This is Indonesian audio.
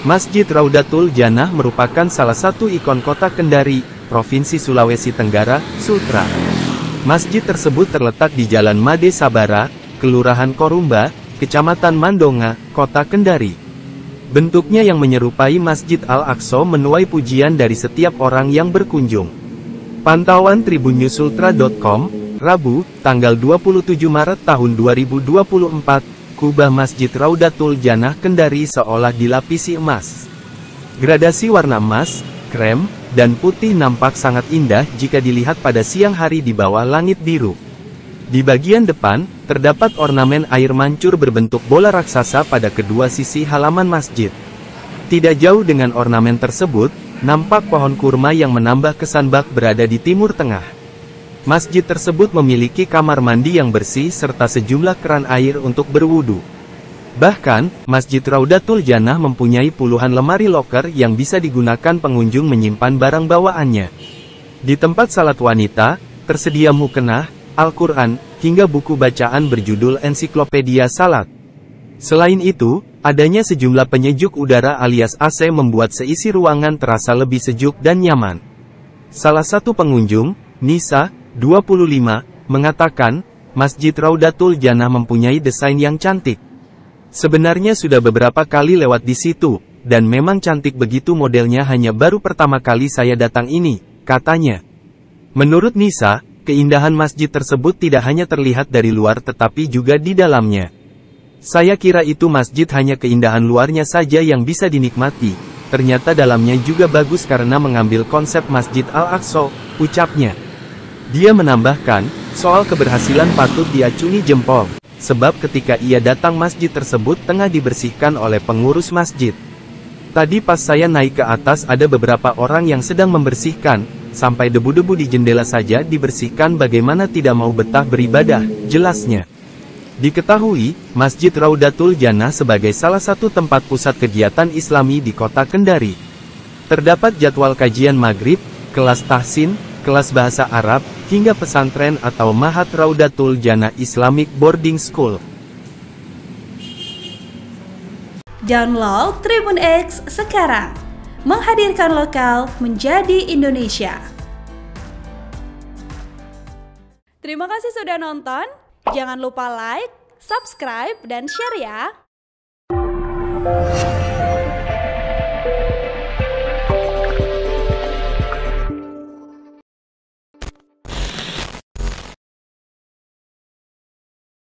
Masjid Raudatul Jannah merupakan salah satu ikon kota Kendari, Provinsi Sulawesi Tenggara, Sultra. Masjid tersebut terletak di Jalan Made Sabara, Kelurahan Korumba, Kecamatan Mandonga, Kota Kendari. Bentuknya yang menyerupai Masjid Al-Aqsa menuai pujian dari setiap orang yang berkunjung. Pantauan tribunnews.sultra.com, Rabu, tanggal 27 Maret tahun 2024. Kubah Masjid Raudatul Jannah Kendari seolah dilapisi emas. Gradasi warna emas, krem, dan putih nampak sangat indah jika dilihat pada siang hari di bawah langit biru. Di bagian depan, terdapat ornamen air mancur berbentuk bola raksasa pada kedua sisi halaman masjid. Tidak jauh dengan ornamen tersebut, nampak pohon kurma yang menambah kesan bak berada di timur tengah. Masjid tersebut memiliki kamar mandi yang bersih serta sejumlah keran air untuk berwudu. Bahkan, Masjid Raudatul Jannah mempunyai puluhan lemari loker yang bisa digunakan pengunjung menyimpan barang bawaannya. Di tempat salat wanita, tersedia mukenah, Al-Quran, hingga buku bacaan berjudul Ensiklopedia Salat. Selain itu, adanya sejumlah penyejuk udara alias AC membuat seisi ruangan terasa lebih sejuk dan nyaman. Salah satu pengunjung, Nisa, 25, mengatakan, Masjid Raudatul Jannah mempunyai desain yang cantik. Sebenarnya sudah beberapa kali lewat di situ, dan memang cantik begitu modelnya hanya baru pertama kali saya datang ini, katanya. Menurut Nisa, keindahan masjid tersebut tidak hanya terlihat dari luar tetapi juga di dalamnya. Saya kira itu masjid hanya keindahan luarnya saja yang bisa dinikmati, ternyata dalamnya juga bagus karena mengambil konsep Masjid Al-Aqsa, ucapnya. Dia menambahkan, soal keberhasilan patut diacungi jempol, sebab ketika ia datang masjid tersebut tengah dibersihkan oleh pengurus masjid. Tadi pas saya naik ke atas ada beberapa orang yang sedang membersihkan, sampai debu-debu di jendela saja dibersihkan bagaimana tidak mau betah beribadah, jelasnya. Diketahui, Masjid Raudatul Jannah sebagai salah satu tempat pusat kegiatan Islami di kota Kendari. Terdapat jadwal kajian maghrib, kelas tahsin, kelas bahasa Arab, hingga pesantren atau Mahat Raudatul Jannah Islamic Boarding School. Download Tribun X sekarang, menghadirkan lokal menjadi Indonesia. Terima kasih sudah nonton, jangan lupa like, subscribe, dan share ya.